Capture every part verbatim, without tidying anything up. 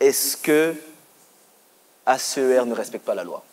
est-ce que A C E R ne respecte pas la loi?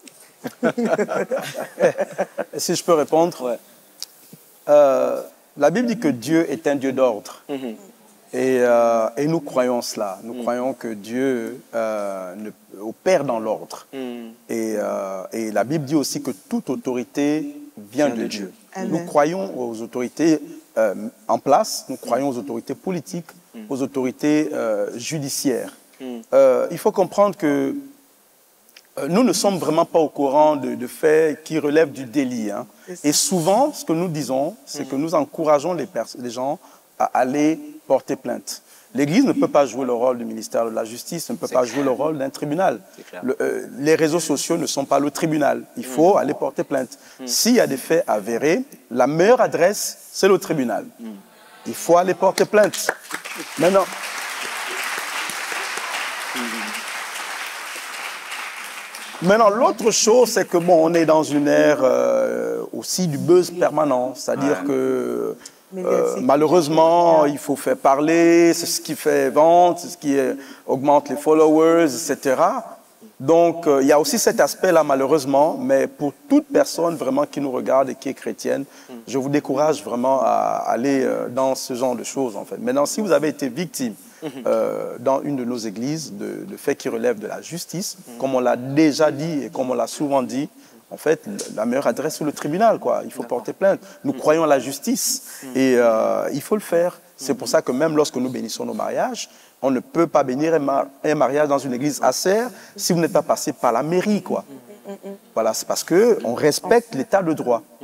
Si je peux répondre, ouais. euh, la Bible dit que Dieu est un Dieu d'ordre. Mm-hmm. Et, euh, et nous croyons cela. Nous mm. croyons que Dieu euh, ne, opère dans l'ordre. Mm. Et, euh, et la Bible dit aussi que toute autorité vient, vient de, de Dieu. Dieu. Nous croyons aux autorités euh, en place, nous croyons aux autorités politiques, mm. aux autorités euh, judiciaires. Mm. Euh, il faut comprendre que euh, nous ne sommes vraiment pas au courant de, de faits qui relèvent du délit. Hein. Et souvent, ce que nous disons, c'est mm. que nous encourageons les, les gens à aller porter plainte. L'Église ne peut pas jouer le rôle du ministère de la Justice, ne peut pas jouer le rôle d'un tribunal. Le, euh, les réseaux sociaux ne sont pas le tribunal. Il faut mmh. aller porter plainte. Mmh. S'il y a des faits avérés, la meilleure adresse, c'est le tribunal. Mmh. Il faut aller porter plainte. Maintenant, Maintenant l'autre chose, c'est que bon, on est dans une ère euh, aussi du buzz permanent, c'est-à-dire ouais. que Euh, malheureusement, il faut faire parler, c'est ce qui fait vendre, c'est ce qui est, augmente les followers, et cetera. Donc, euh, il y a aussi cet aspect-là, malheureusement, mais pour toute personne vraiment qui nous regarde et qui est chrétienne, mm. je vous décourage vraiment à aller euh, dans ce genre de choses, en fait. Maintenant, si vous avez été victime mm-hmm. euh, dans une de nos églises de, de faits qui relèvent de la justice, mm. comme on l'a déjà dit et comme on l'a souvent dit, en fait, la meilleure adresse, c'est le tribunal, quoi. Il faut porter plainte. Nous mmh. croyons à la justice mmh. et euh, il faut le faire. C'est mmh. pour ça que même lorsque nous bénissons nos mariages, on ne peut pas bénir un, mar un mariage dans une église A C E R si vous n'êtes pas passé par la mairie, quoi. Mmh. Voilà, c'est parce qu'on respecte l'état de droit.